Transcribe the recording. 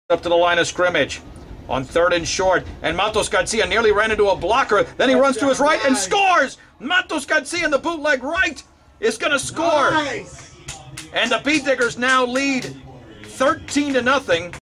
Up to the line of scrimmage on 3rd and short, and Maltos-Garcia nearly ran into a blocker. Then he runs to his right and scores. Maltos-Garcia in the bootleg right is going to score. Nice. And the Bee Diggers now lead 13-0.